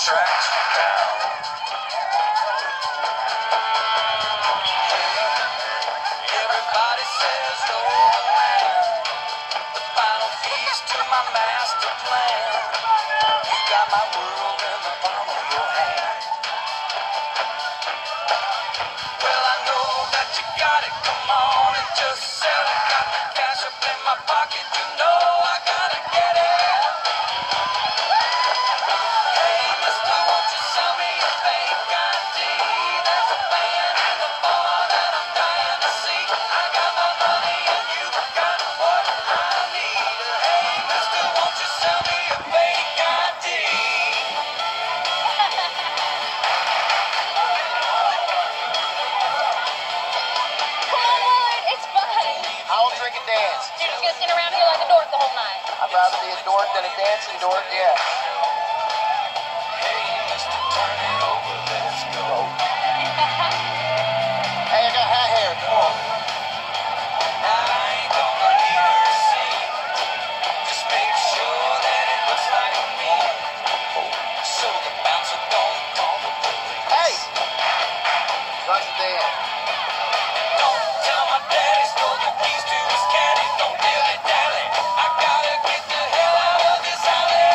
tracks you down. Everybody says you're the man, the final piece to my master plan. You got my world in the palm of your hand. Well, I know that you got it, come on and just sell it. Got the cash up in my pocket, you know I gotta get it. Hey, mister, won't you sell me a fake ID? There's a band in the bar that I'm dying to see. I got my money and you got what I need. Hey, mister, won't you sell me a fake ID? It's fun. I will drink and dance. You're just gonna stand around here like a dork the whole night. I'd rather be a dork than a dancing dork, yeah. Hey, mister, turn it over, let's go. Hey, I got hat hair, come on. I ain't gonna leave her scene. Just make sure that it looks like me. So the bouncer don't call the police. Hey! Rush the dance. Don't tell my daddy stole the keys to his caddy. Don't dilly-dally. I gotta get the hell out of this alley.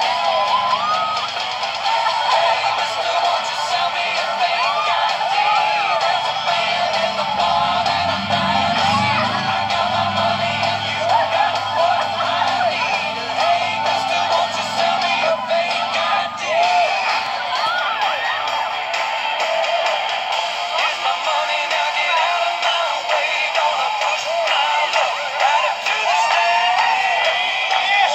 Hey, mister, won't you sell me a fake ID? There's a band in the bar that I'm dying to see. I got my money and you got what I need. Hey, mister, won't you sell me a fake ID? Here's my money, now get out of my way. Gonna push my luck right up to the stage.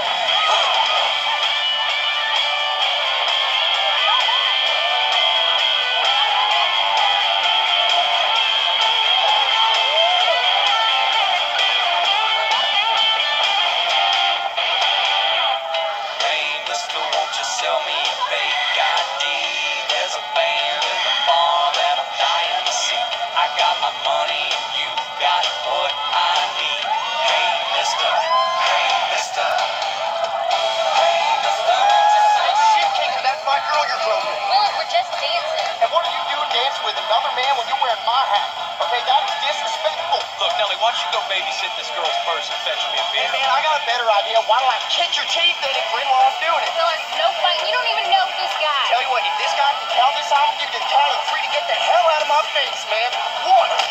Hey, mister, won't you sell me a fake ID? There's a band in the bar that I'm dying to see. I got my money and you got what I need. Hey, mister, hey, mister. Hey, mister, won't you sell me? Shit, King, that's my girl you're broken. Will, we're just dancing. And what are you doing dancing with another man when you're wearing my hat? Okay, that is disrespectful. Look, Nelly, why don't you go babysit this girl's purse and fetch me a Hey, beer? man, I got a better idea. Why don't I kick your teeth in it, friend, while I'm doing it? So it's no fight. You don't even know this guy. Tell you what, if this guy can count this out, you can count it free to get the hell out of my face, man. 1,